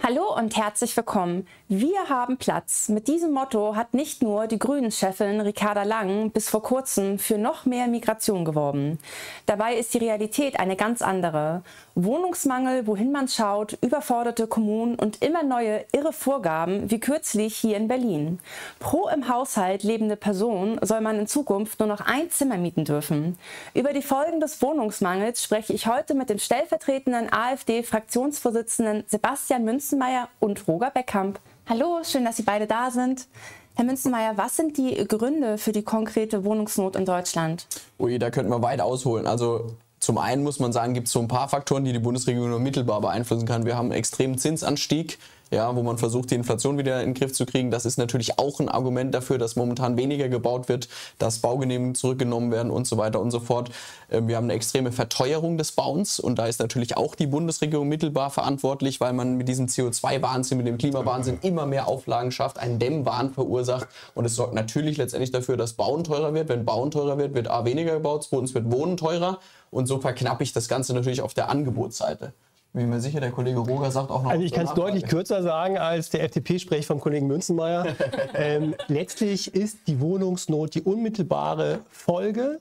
Hallo und herzlich willkommen. Wir haben Platz. Mit diesem Motto hat nicht nur die Grünen-Chefin Ricarda Lang bis vor kurzem für noch mehr Migration geworben. Dabei ist die Realität eine ganz andere. Wohnungsmangel, wohin man schaut, überforderte Kommunen und immer neue irre Vorgaben, wie kürzlich hier in Berlin. Pro im Haushalt lebende Person soll man in Zukunft nur noch ein Zimmer mieten dürfen. Über die Folgen des Wohnungsmangels spreche ich heute mit dem stellvertretenden AfD-Fraktionsvorsitzenden Sebastian Münzenmaier und Roger Beckkamp. Hallo, schön, dass Sie beide da sind. Herr Münzenmaier, was sind die Gründe für die konkrete Wohnungsnot in Deutschland? Ui, da könnten wir weit ausholen. Also zum einen muss man sagen, gibt es so ein paar Faktoren, die die Bundesregierung nur mittelbar beeinflussen kann. Wir haben einen extremen Zinsanstieg, ja, wo man versucht, die Inflation wieder in den Griff zu kriegen. Das ist natürlich auch ein Argument dafür, dass momentan weniger gebaut wird, dass Baugenehmigungen zurückgenommen werden und so weiter und so fort. Wir haben eine extreme Verteuerung des Bauens und da ist natürlich auch die Bundesregierung mittelbar verantwortlich, weil man mit diesem CO2-Wahnsinn, mit dem Klimawahnsinn immer mehr Auflagen schafft, einen Dämmwahn verursacht und es sorgt natürlich letztendlich dafür, dass Bauen teurer wird. Wenn Bauen teurer wird, wird A weniger gebaut, zweitens wird Wohnen teurer und so verknappe ich das Ganze natürlich auf der Angebotsseite. Bin mir sicher, der Kollege Roger sagt auch noch... Also ich kann es deutlich kürzer sagen als der FDP-Sprech vom Kollegen Münzenmaier. Letztlich ist die Wohnungsnot die unmittelbare Folge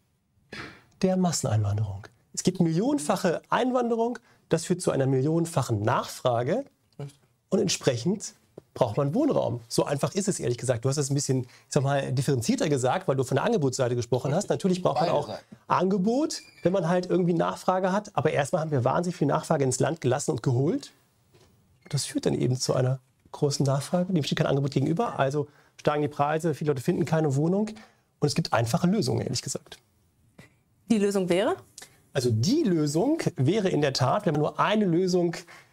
der Masseneinwanderung. Es gibt millionenfache Einwanderung, das führt zu einer millionenfachen Nachfrage und entsprechend braucht man Wohnraum. So einfach ist es, ehrlich gesagt. Du hast es ein bisschen, ich sag mal, differenzierter gesagt, weil du von der Angebotsseite gesprochen hast. Natürlich braucht man auch Angebot, wenn man halt irgendwie Nachfrage hat. Aber erstmal haben wir wahnsinnig viel Nachfrage ins Land gelassen und geholt. Das führt dann eben zu einer großen Nachfrage. Dem steht kein Angebot gegenüber. Also steigen die Preise, viele Leute finden keine Wohnung. Und es gibt einfache Lösungen, ehrlich gesagt. Die Lösung wäre? Also die Lösung wäre in der Tat, wenn man nur eine Lösung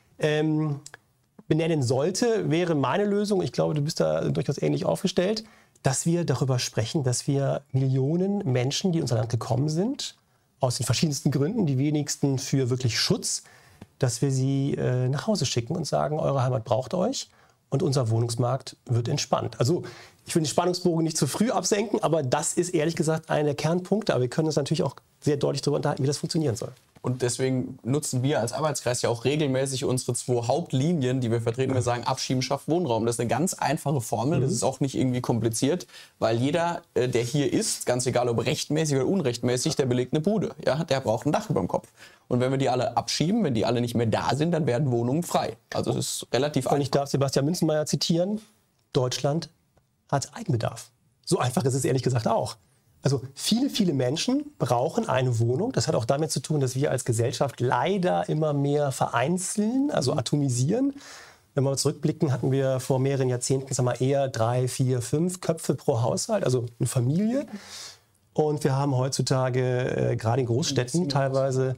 benennen sollte, wäre meine Lösung, ich glaube, du bist da durchaus ähnlich aufgestellt, dass wir darüber sprechen, dass wir Millionen Menschen, die in unser Land gekommen sind, aus den verschiedensten Gründen, die wenigsten für wirklich Schutz, dass wir sie nach Hause schicken und sagen, eure Heimat braucht euch und unser Wohnungsmarkt wird entspannt. Also ich will den Spannungsbogen nicht zu früh absenken, aber das ist ehrlich gesagt einer der Kernpunkte. Aber wir können uns natürlich auch sehr deutlich darüber unterhalten, wie das funktionieren soll. Und deswegen nutzen wir als Arbeitskreis ja auch regelmäßig unsere 2 Hauptlinien, die wir vertreten. Wir sagen, Abschieben schafft Wohnraum. Das ist eine ganz einfache Formel. Das ist auch nicht irgendwie kompliziert, weil jeder, der hier ist, ganz egal ob rechtmäßig oder unrechtmäßig, der belegt eine Bude. Ja, der braucht ein Dach über dem Kopf. Und wenn wir die alle abschieben, wenn die alle nicht mehr da sind, dann werden Wohnungen frei. Also es ist relativ einfach. Und ich darf Sebastian Münzenmaier zitieren, Deutschland hat Eigenbedarf. So einfach ist es ehrlich gesagt auch. Also viele, viele Menschen brauchen eine Wohnung. Das hat auch damit zu tun, dass wir als Gesellschaft leider immer mehr vereinzeln, also atomisieren. Wenn wir zurückblicken, hatten wir vor mehreren Jahrzehnten, sagen wir, eher 3, 4, 5 Köpfe pro Haushalt, also eine Familie. Und wir haben heutzutage gerade in Großstädten teilweise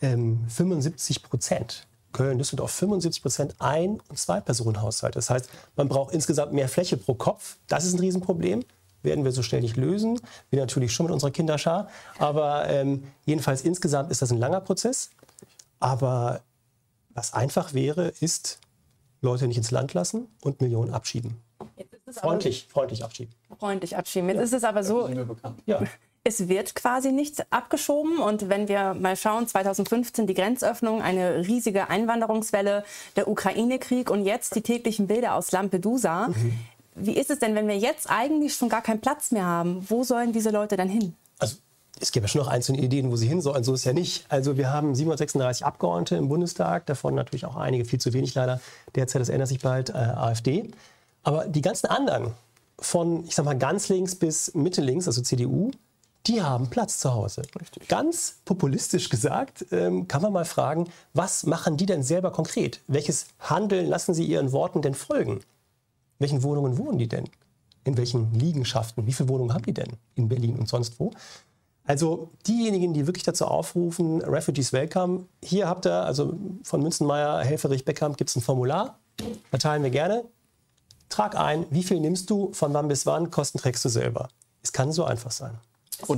75%. Köln, Düsseldorf 75% Ein- und Zwei-Personen-Haushalte. Das heißt, man braucht insgesamt mehr Fläche pro Kopf. Das ist ein Riesenproblem. Werden wir so schnell nicht lösen. Wir natürlich schon mit unserer Kinderschar. Aber jedenfalls insgesamt ist das ein langer Prozess. Aber was einfach wäre, ist, Leute nicht ins Land lassen und Millionen abschieben. Freundlich abschieben. Freundlich abschieben. Jetzt ist es aber so, ja. Es wird quasi nichts abgeschoben. Und wenn wir mal schauen, 2015 die Grenzöffnung, eine riesige Einwanderungswelle, der Ukraine-Krieg und jetzt die täglichen Bilder aus Lampedusa. Wie ist es denn, wenn wir jetzt eigentlich schon gar keinen Platz mehr haben? Wo sollen diese Leute dann hin? Also es gäbe schon noch einzelne Ideen, wo sie hin sollen. So ist es ja nicht. Also wir haben 736 Abgeordnete im Bundestag, davon natürlich auch einige, viel zu wenig leider. Derzeit, das ändert sich bald, AfD. Aber die ganzen anderen, von, ich sag mal, ganz links bis Mitte links, also CDU, die haben Platz zu Hause. Richtig. Ganz populistisch gesagt, kann man mal fragen, was machen die denn selber konkret? Welches Handeln lassen sie ihren Worten denn folgen? In welchen Wohnungen wohnen die denn? In welchen Liegenschaften? Wie viele Wohnungen haben die denn in Berlin und sonst wo? Also diejenigen, die wirklich dazu aufrufen, Refugees Welcome, hier habt ihr, also von Münzenmaier, Helferich, Beckkamp, gibt es ein Formular, verteilen wir gerne. Trag ein, wie viel nimmst du, von wann bis wann, Kosten trägst du selber. Es kann so einfach sein. Und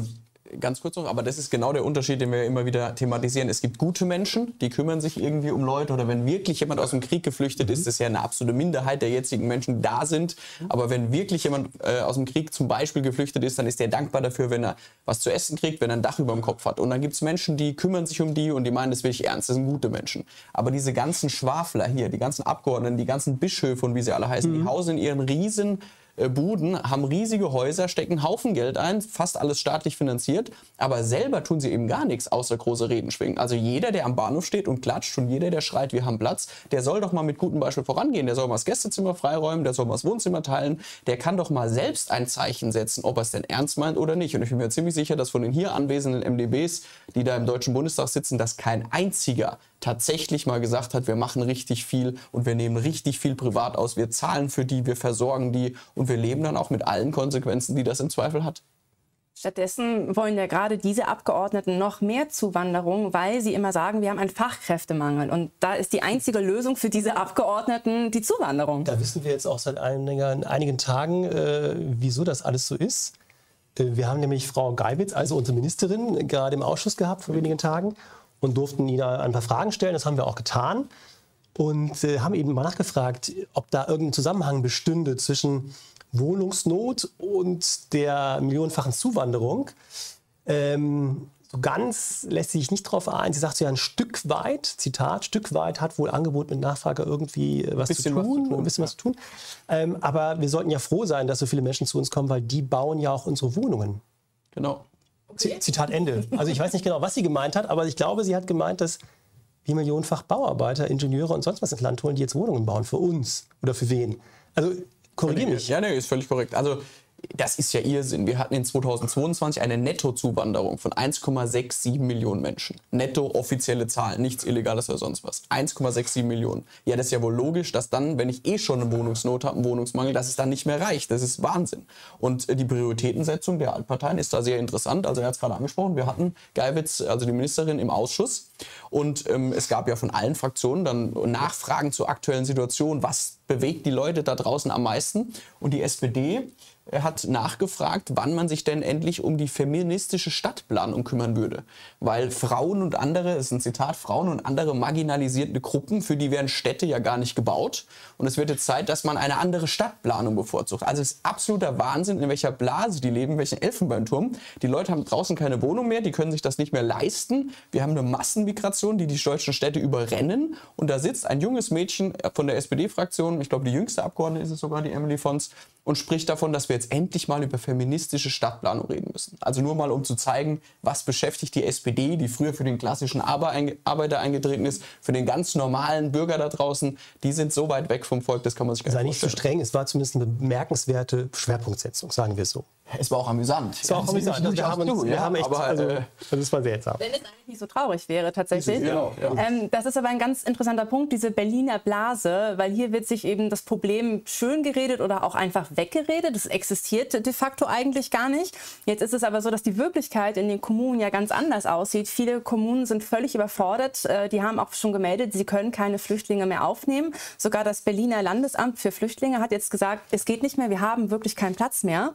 ganz kurz noch, aber das ist genau der Unterschied, den wir immer wieder thematisieren. Es gibt gute Menschen, die kümmern sich irgendwie um Leute, oder wenn wirklich jemand aus dem Krieg geflüchtet ist, das ist ja eine absolute Minderheit der jetzigen Menschen, die da sind. Aber wenn wirklich jemand aus dem Krieg zum Beispiel geflüchtet ist, dann ist der dankbar dafür, wenn er was zu essen kriegt, wenn er ein Dach über dem Kopf hat. Und dann gibt es Menschen, die kümmern sich um die und die meinen das wirklich ernst, das sind gute Menschen. Aber diese ganzen Schwafler hier, die ganzen Abgeordneten, die ganzen Bischöfe und wie sie alle heißen, die hausen in ihren riesen Buden, haben riesige Häuser, stecken einen Haufen Geld ein, fast alles staatlich finanziert, aber selber tun sie eben gar nichts, außer große Reden schwingen. Also jeder, der am Bahnhof steht und klatscht und jeder, der schreit, wir haben Platz, der soll doch mal mit gutem Beispiel vorangehen. Der soll mal das Gästezimmer freiräumen, der soll mal das Wohnzimmer teilen, der kann doch mal selbst ein Zeichen setzen, ob er es denn ernst meint oder nicht. Und ich bin mir ziemlich sicher, dass von den hier anwesenden MdBs, die da im Deutschen Bundestag sitzen, dass kein einziger tatsächlich mal gesagt hat, wir machen richtig viel und wir nehmen richtig viel privat aus, wir zahlen für die, wir versorgen die und wir leben dann auch mit allen Konsequenzen, die das im Zweifel hat. Stattdessen wollen ja gerade diese Abgeordneten noch mehr Zuwanderung, weil sie immer sagen, wir haben einen Fachkräftemangel. Und da ist die einzige Lösung für diese Abgeordneten die Zuwanderung. Da wissen wir jetzt auch seit einigen Tagen, wieso das alles so ist. Wir haben nämlich Frau Geiwitz, also unsere Ministerin, gerade im Ausschuss gehabt vor wenigen Tagen und durften ihr ein paar Fragen stellen. Das haben wir auch getan und haben eben mal nachgefragt, ob da irgendein Zusammenhang bestünde zwischen Wohnungsnot und der millionenfachen Zuwanderung. So ganz lässt sie sich nicht drauf ein. Sie sagt so ja ein Stück weit, Zitat, Stück weit hat wohl Angebot mit Nachfrage irgendwie ein bisschen was zu tun. Aber wir sollten ja froh sein, dass so viele Menschen zu uns kommen, weil die bauen ja auch unsere Wohnungen. Genau. Okay. Zitat Ende. Also ich weiß nicht genau, was sie gemeint hat, aber ich glaube, sie hat gemeint, dass wir millionenfach Bauarbeiter, Ingenieure und sonst was ins Land holen, die jetzt Wohnungen bauen für uns oder für wen. Also korrigiere mich. Ja, nee, ist völlig korrekt. Also das ist ja Irrsinn. Wir hatten in 2022 eine Nettozuwanderung von 1,67 Millionen Menschen. Netto offizielle Zahlen, nichts Illegales oder sonst was. 1,67 Millionen. Ja, das ist ja wohl logisch, dass dann, wenn ich schon eine Wohnungsnot habe, einen Wohnungsmangel, dass es dann nicht mehr reicht. Das ist Wahnsinn. Und die Prioritätensetzung der Altparteien ist da sehr interessant. Also er hat es gerade angesprochen, wir hatten Geiwitz, also die Ministerin, im Ausschuss. Und es gab ja von allen Fraktionen dann Nachfragen zur aktuellen Situation. Was bewegt die Leute da draußen am meisten? Und die SPD hat nachgefragt, wann man sich denn endlich um die feministische Stadtplanung kümmern würde. Weil Frauen und andere, das ist ein Zitat, Frauen und andere marginalisierte Gruppen, für die werden Städte ja gar nicht gebaut. Und es wird jetzt Zeit, dass man eine andere Stadtplanung bevorzugt. Also es ist absoluter Wahnsinn, in welcher Blase die leben, in welchem Elfenbeinturm. Die Leute haben draußen keine Wohnung mehr, die können sich das nicht mehr leisten. Wir haben eine Massenmigration, die deutschen Städte überrennen. Und da sitzt ein junges Mädchen von der SPD-Fraktion, ich glaube die jüngste Abgeordnete ist es sogar, die Emily Fons, und spricht davon, dass wir jetzt endlich mal über feministische Stadtplanung reden müssen. Also nur mal, um zu zeigen, was beschäftigt die SPD, die früher für den klassischen Arbeiter eingetreten ist, für den ganz normalen Bürger da draußen. Die sind so weit weg vom Volk, das kann man sich gar nicht vorstellen. Sei nicht so streng, es war zumindest eine bemerkenswerte Schwerpunktsetzung, sagen wir es so. Es war auch amüsant. Es war auch amüsant. Wir haben echt, das war seltsam. Wenn es eigentlich nicht so traurig wäre, tatsächlich. Genau, ja. Das ist aber ein ganz interessanter Punkt, diese Berliner Blase, weil hier wird sich eben das Problem schön geredet oder auch einfach weggeredet. Das existiert de facto eigentlich gar nicht. Jetzt ist es aber so, dass die Wirklichkeit in den Kommunen ja ganz anders aussieht. Viele Kommunen sind völlig überfordert. Die haben auch schon gemeldet, sie können keine Flüchtlinge mehr aufnehmen. Sogar das Berliner Landesamt für Flüchtlinge hat jetzt gesagt, es geht nicht mehr, wir haben wirklich keinen Platz mehr.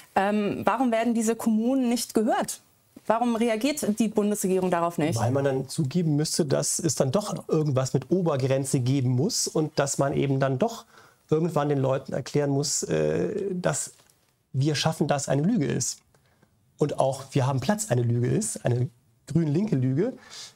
Warum werden diese Kommunen nicht gehört? Warum reagiert die Bundesregierung darauf nicht? Weil man dann zugeben müsste, dass es dann doch irgendwas mit Obergrenze geben muss und dass man eben dann doch irgendwann den Leuten erklären muss, dass wir schaffen, dass eine Lüge ist. Und auch wir haben Platz eine Lüge ist, eine grün-linke Lüge.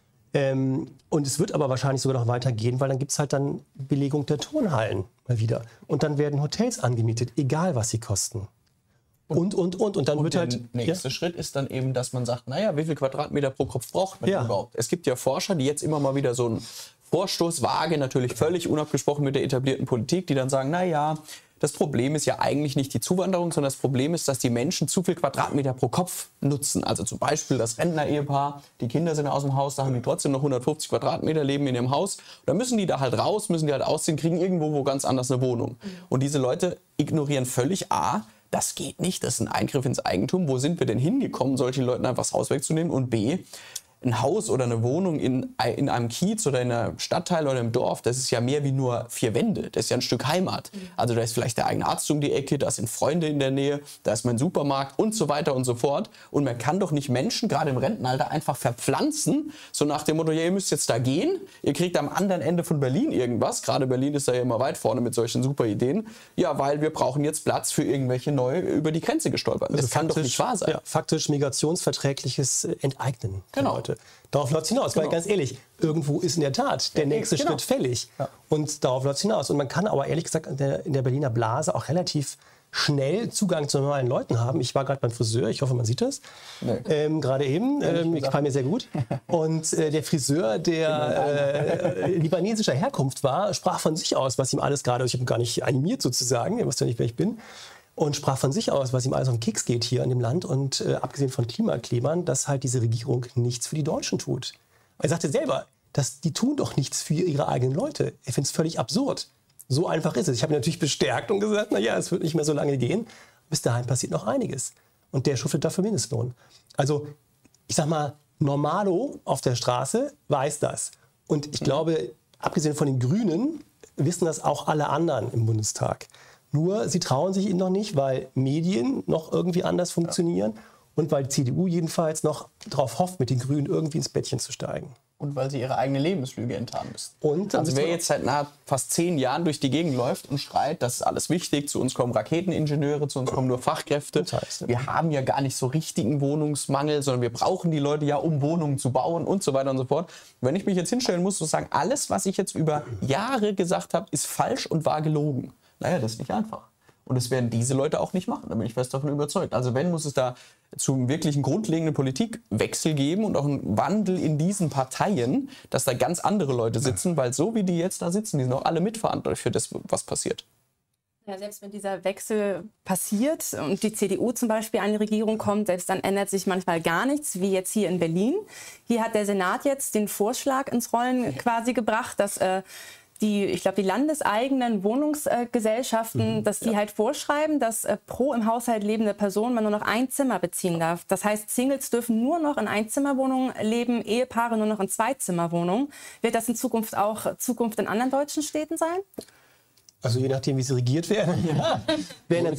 Und es wird aber wahrscheinlich sogar noch weitergehen, weil dann gibt es halt dann Belegung der Turnhallen mal wieder. Und dann werden Hotels angemietet, egal was sie kosten. Und dann wird halt... Der nächste Schritt ist dann eben, dass man sagt, naja, wie viel Quadratmeter pro Kopf braucht man überhaupt? Es gibt ja Forscher, die jetzt immer mal wieder so einen Vorstoß wagen, natürlich völlig unabgesprochen mit der etablierten Politik, die dann sagen, naja, das Problem ist ja eigentlich nicht die Zuwanderung, sondern das Problem ist, dass die Menschen zu viel Quadratmeter pro Kopf nutzen. Also zum Beispiel das Rentner-Ehepaar, die Kinder sind aus dem Haus, da haben die trotzdem noch 150 Quadratmeter, leben in ihrem Haus. Da müssen die da halt raus, müssen die halt ausziehen, kriegen irgendwo wo ganz anders eine Wohnung. Und diese Leute ignorieren völlig das geht nicht, das ist ein Eingriff ins Eigentum. Wo sind wir denn hingekommen, solchen Leuten einfach das Haus wegzunehmen? Und B, ein Haus oder eine Wohnung in einem Kiez oder in einem Stadtteil oder im Dorf, das ist ja mehr wie nur 4 Wände. Das ist ja ein Stück Heimat. Also da ist vielleicht der eigene Arzt um die Ecke, da sind Freunde in der Nähe, da ist mein Supermarkt und so weiter und so fort. Und man kann doch nicht Menschen, gerade im Rentenalter, einfach verpflanzen, so nach dem Motto, ja, ihr müsst jetzt da gehen, ihr kriegt am anderen Ende von Berlin irgendwas. Gerade Berlin ist da ja immer weit vorne mit solchen super Ideen. Ja, weil wir brauchen jetzt Platz für irgendwelche neu über die Grenze gestolperten. Das kann doch nicht wahr sein. Ja, faktisch migrationsverträgliches Enteignen der Leute. Darauf läuft es hinaus, weil ganz ehrlich, irgendwo ist in der Tat der nächste Schritt fällig. Ja. Und darauf läuft es hinaus. Und man kann aber ehrlich gesagt in der Berliner Blase auch relativ schnell Zugang zu normalen Leuten haben. Ich war gerade beim Friseur, ich hoffe, man sieht das. Nee. Gerade eben, gefällt mir sehr gut. Und der Friseur, der libanesischer Herkunft war, sprach von sich aus, was ihm alles gerade, ich habe ihn gar nicht animiert sozusagen, ihr wisst ja nicht, wer ich bin, und sprach von sich aus, was ihm alles auf den Keks geht hier in dem Land. Und abgesehen von Klimaklebern, dass halt diese Regierung nichts für die Deutschen tut. Er sagte selber, die tun doch nichts für ihre eigenen Leute. Er findet es völlig absurd. So einfach ist es. Ich habe ihn natürlich bestärkt und gesagt, naja, es wird nicht mehr so lange gehen. Bis dahin passiert noch einiges. Und der schuftet dafür Mindestlohn. Also, ich sag mal, Normalo auf der Straße weiß das. Und ich glaube, abgesehen von den Grünen, wissen das auch alle anderen im Bundestag. Nur, sie trauen sich ihnen noch nicht, weil Medien noch irgendwie anders funktionieren und weil die CDU jedenfalls noch darauf hofft, mit den Grünen irgendwie ins Bettchen zu steigen. Und weil sie ihre eigene Lebenslüge enttarnen müssen. Und also wer jetzt seit fast 10 Jahren durch die Gegend läuft und schreit, das ist alles wichtig, zu uns kommen Raketeningenieure, zu uns kommen nur Fachkräfte. Wir haben ja gar nicht so richtigen Wohnungsmangel, sondern wir brauchen die Leute ja, um Wohnungen zu bauen und so weiter und so fort. Wenn ich mich jetzt hinstellen muss und sagen, alles, was ich jetzt über Jahre gesagt habe, ist falsch und war gelogen. Naja, das ist nicht einfach. Und das werden diese Leute auch nicht machen, da bin ich fest davon überzeugt. Also wenn, muss es da zum wirklichen grundlegenden Politikwechsel geben und auch einen Wandel in diesen Parteien, dass da ganz andere Leute sitzen, weil so wie die jetzt da sitzen, die sind auch alle mitverantwortlich für das, was passiert. Ja, selbst wenn dieser Wechsel passiert und die CDU zum Beispiel an die Regierung kommt, selbst dann ändert sich manchmal gar nichts, wie jetzt hier in Berlin. Hier hat der Senat jetzt den Vorschlag ins Rollen quasi gebracht, dass ich glaube, die landeseigenen Wohnungsgesellschaften, dass die halt vorschreiben, dass pro im Haushalt lebende Person man nur noch ein Zimmer beziehen darf. Das heißt, Singles dürfen nur noch in Einzimmerwohnungen leben, Ehepaare nur noch in Zweizimmerwohnungen. Wird das in Zukunft auch in anderen deutschen Städten sein? Also je nachdem, wie sie regiert werden, werden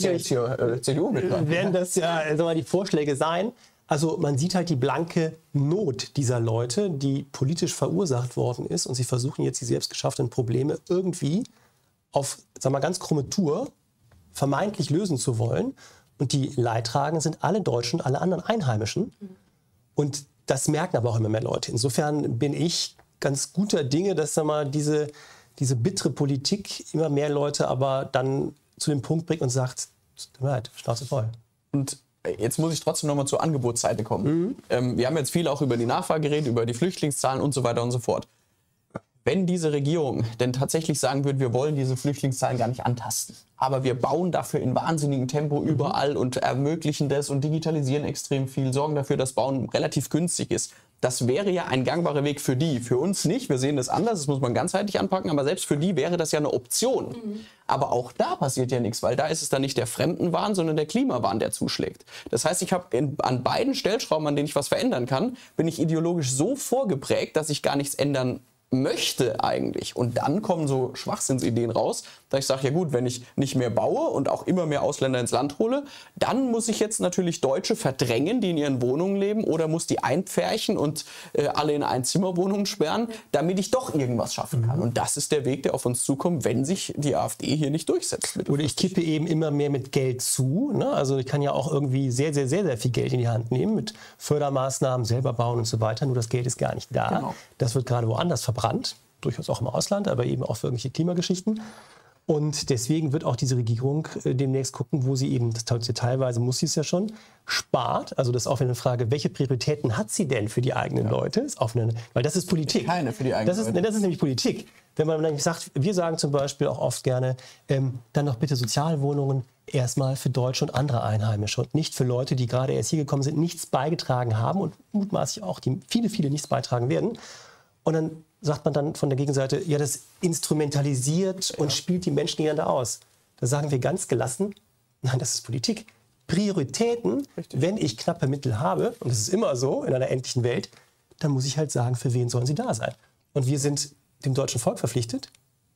das ja die Vorschläge sein. Also man sieht halt die blanke Not dieser Leute, die politisch verursacht worden ist. Und sie versuchen jetzt die selbstgeschaffenen Probleme irgendwie auf, sagen wir mal, ganz krumme Tour vermeintlich lösen zu wollen. Und die Leidtragenden sind alle Deutschen, alle anderen Einheimischen. Und das merken aber auch immer mehr Leute. Insofern bin ich ganz guter Dinge, dass diese bittere Politik immer mehr Leute aber dann zu dem Punkt bringt und sagt, Schnauze voll. Und jetzt muss ich trotzdem nochmal zur Angebotsseite kommen. Wir haben jetzt viel auch über die Nachfrage geredet, über die Flüchtlingszahlen und so weiter und so fort. Wenn diese Regierung denn tatsächlich sagen würde, wir wollen diese Flüchtlingszahlen gar nicht antasten, aber wir bauen dafür in wahnsinnigem Tempo überall und ermöglichen das und digitalisieren extrem viel, sorgen dafür, dass Bauen relativ günstig ist. Das wäre ja ein gangbarer Weg für die. Für uns nicht. Wir sehen das anders. Das muss man ganzheitlich anpacken. Aber selbst für die wäre das ja eine Option. Aber auch da passiert ja nichts, weil da ist es dann nicht der Fremdenwahn, sondern der Klimawahn, der zuschlägt. Das heißt, ich habe an beiden Stellschrauben, an denen ich was verändern kann, bin ich ideologisch so vorgeprägt, dass ich gar nichts ändern möchte eigentlich. Und dann kommen so Schwachsinnsideen raus, da ich sage, ja gut, wenn ich nicht mehr baue und auch immer mehr Ausländer ins Land hole, dann muss ich jetzt natürlich Deutsche verdrängen, die in ihren Wohnungen leben, oder muss die einpferchen und alle in Einzimmerwohnungen sperren, damit ich doch irgendwas schaffen kann. Und das ist der Weg, der auf uns zukommt, wenn sich die AfD hier nicht durchsetzt. Oder ich kippe eben immer mehr mit Geld zu. Ne? Also ich kann ja auch irgendwie sehr, sehr, sehr, sehr viel Geld in die Hand nehmen, mit Fördermaßnahmen, selber bauen und so weiter. Nur das Geld ist gar nicht da. Genau. Das wird gerade woanders verbrannt, durchaus auch im Ausland, aber eben auch für irgendwelche Klimageschichten. Und deswegen wird auch diese Regierung demnächst gucken, wo sie eben, teilweise muss sie es ja schon, spart. Also das ist auch eine Frage, welche Prioritäten hat sie denn für die eigenen Leute? Ist auch weil das ist Politik. Keine für die eigenen Leute. Das ist nämlich Politik. Wenn man nämlich sagt, wir sagen zum Beispiel auch oft gerne, dann doch bitte Sozialwohnungen erstmal für Deutsche und andere Einheimische und nicht für Leute, die gerade erst hier gekommen sind, nichts beigetragen haben und mutmaßlich auch, die viele nichts beitragen werden. Und dann sagt man dann von der Gegenseite, ja, das instrumentalisiert und spielt die Menschen gegeneinander aus. Da sagen wir ganz gelassen, nein, das ist Politik. Prioritäten, wenn ich knappe Mittel habe, und das ist immer so in einer endlichen Welt, dann muss ich halt sagen, für wen sollen sie da sein? Und wir sind dem deutschen Volk verpflichtet.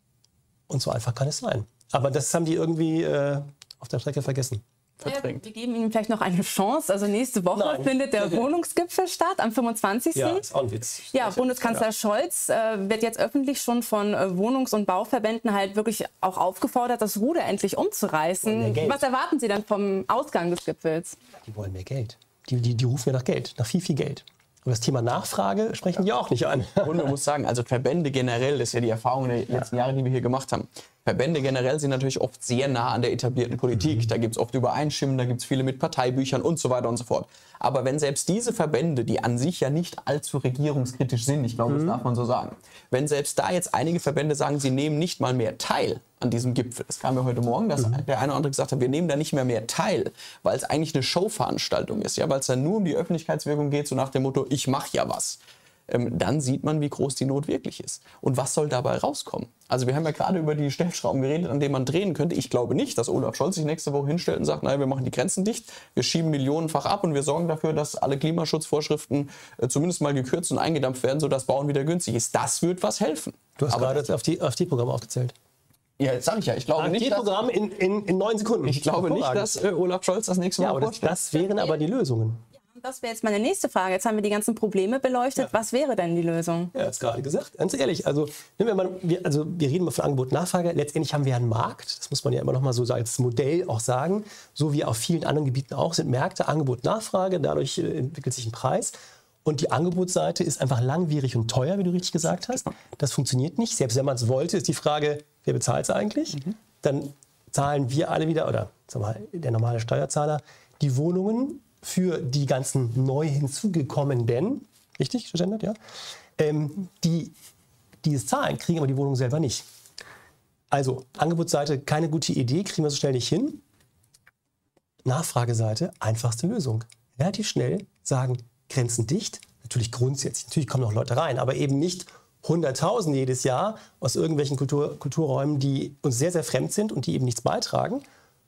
Und so einfach kann es sein. Aber das haben die irgendwie auf der Strecke vergessen. Wir geben Ihnen vielleicht noch eine Chance. Also nächste Woche findet der Wohnungsgipfel statt, am 25. Ja, ist auch ein Witz. Ja, Bundeskanzler Scholz wird jetzt öffentlich schon von Wohnungs- und Bauverbänden halt wirklich auch aufgefordert, das Ruder endlich umzureißen. Was erwarten Sie denn vom Ausgang des Gipfels? Die wollen mehr Geld. Die rufen ja nach Geld, nach viel, viel Geld. Und das Thema Nachfrage sprechen die auch nicht an. Und man muss sagen, also Verbände generell, das ist ja die Erfahrung der letzten Jahre, die wir hier gemacht haben. Verbände generell sind natürlich oft sehr nah an der etablierten Politik. Da gibt es oft Übereinstimmungen, da gibt es viele mit Parteibüchern und so weiter und so fort. Aber wenn selbst diese Verbände, die an sich ja nicht allzu regierungskritisch sind, ich glaube, das darf man so sagen, wenn selbst da jetzt einige Verbände sagen, sie nehmen nicht mal mehr teil an diesem Gipfel, das kam ja heute Morgen, dass der eine oder andere gesagt hat, wir nehmen da nicht mehr teil, weil es eigentlich eine Showveranstaltung ist, ja, weil es dann nur um die Öffentlichkeitswirkung geht, so nach dem Motto, ich mache ja was. Dann sieht man, wie groß die Not wirklich ist. Und was soll dabei rauskommen? Also wir haben ja gerade über die Stellschrauben geredet, an denen man drehen könnte. Ich glaube nicht, dass Olaf Scholz sich nächste Woche hinstellt und sagt, naja, wir machen die Grenzen dicht, wir schieben millionenfach ab und wir sorgen dafür, dass alle Klimaschutzvorschriften zumindest mal gekürzt und eingedampft werden, sodass Bauen wieder günstig ist. Das wird was helfen. Du hast gerade das AfD-Programm aufgezählt. Ja, jetzt sage ich ja. Ich glaube nicht, AfD-Programm in 9 Sekunden. Ich glaube nicht, dass Olaf Scholz das nächste Mal vorstellt. Das wären aber die Lösungen. Das wäre jetzt meine nächste Frage. Jetzt haben wir die ganzen Probleme beleuchtet. Ja. Was wäre denn die Lösung? Ja, das gerade gesagt. Ganz ehrlich, wir reden mal von Angebot und Nachfrage. Letztendlich haben wir einen Markt. Das muss man ja immer noch mal so als Modell auch sagen. So wie auf vielen anderen Gebieten auch sind Märkte, Angebot, Nachfrage. Dadurch entwickelt sich ein Preis. Und die Angebotsseite ist einfach langwierig und teuer, wie du richtig gesagt hast. Das funktioniert nicht. Selbst wenn man es wollte, ist die Frage, wer bezahlt es eigentlich? Dann zahlen wir alle wieder, oder sagen wir mal, der normale Steuerzahler, die Wohnungen für die ganzen neu hinzugekommenen, richtig gegendert, ja, die es zahlen, kriegen aber die Wohnung selber nicht. Also Angebotsseite, keine gute Idee, kriegen wir so schnell nicht hin. Nachfrageseite, einfachste Lösung. Relativ schnell sagen, Grenzen dicht, natürlich grundsätzlich, natürlich kommen noch Leute rein, aber eben nicht 100.000 jedes Jahr aus irgendwelchen Kulturräumen, die uns sehr, sehr fremd sind und die eben nichts beitragen.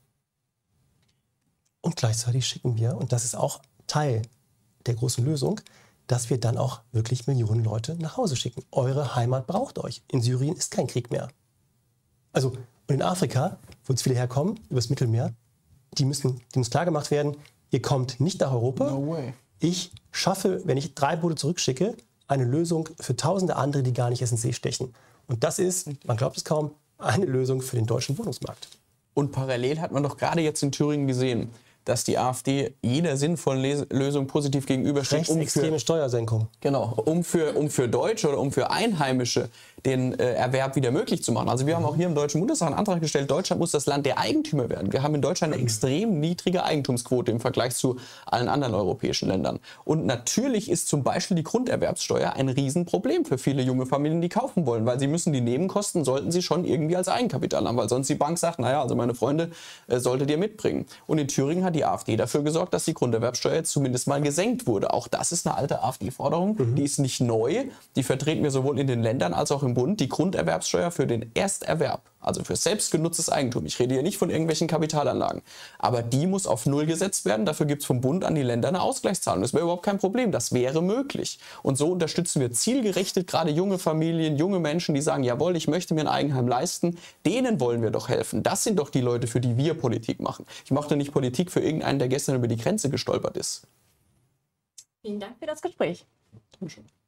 Und gleichzeitig schicken wir, und das ist auch Teil der großen Lösung, dass wir dann auch wirklich Millionen Leute nach Hause schicken. Eure Heimat braucht euch. In Syrien ist kein Krieg mehr. Also und in Afrika, wo jetzt viele herkommen, übers Mittelmeer, die muss klar gemacht werden, ihr kommt nicht nach Europa. No way. Ich schaffe, wenn ich 3 Boote zurückschicke, eine Lösung für tausende andere, die gar nicht erst ins See stechen. Und das ist, man glaubt es kaum, eine Lösung für den deutschen Wohnungsmarkt. Und parallel hat man doch gerade jetzt in Thüringen gesehen, dass die AfD jeder sinnvollen Lösung positiv gegenübersteht. Rechtsextreme Steuersenkung. Genau, um für Deutsche oder um für Einheimische den Erwerb wieder möglich zu machen. Also wir haben auch hier im Deutschen Bundestag einen Antrag gestellt, Deutschland muss das Land der Eigentümer werden. Wir haben in Deutschland eine extrem niedrige Eigentumsquote im Vergleich zu allen anderen europäischen Ländern. Und natürlich ist zum Beispiel die Grunderwerbssteuer ein Riesenproblem für viele junge Familien, die kaufen wollen, weil sie müssen die Nebenkosten, sollten sie schon irgendwie als Eigenkapital haben, weil sonst die Bank sagt, naja, also meine Freunde, solltet ihr mitbringen. Und in Thüringen hat die AfD dafür gesorgt, dass die Grunderwerbssteuer jetzt zumindest mal gesenkt wurde. Auch das ist eine alte AfD-Forderung, die ist nicht neu, die vertreten wir sowohl in den Ländern als auch im Bund, die Grunderwerbssteuer für den Ersterwerb, also für selbstgenutztes Eigentum. Ich rede hier nicht von irgendwelchen Kapitalanlagen. Aber die muss auf Null gesetzt werden. Dafür gibt es vom Bund an die Länder eine Ausgleichszahlung. Das wäre überhaupt kein Problem. Das wäre möglich. Und so unterstützen wir zielgerichtet gerade junge Familien, junge Menschen, die sagen, jawohl, ich möchte mir ein Eigenheim leisten. Denen wollen wir doch helfen. Das sind doch die Leute, für die wir Politik machen. Ich mache doch nicht Politik für irgendeinen, der gestern über die Grenze gestolpert ist. Vielen Dank für das Gespräch. Dankeschön.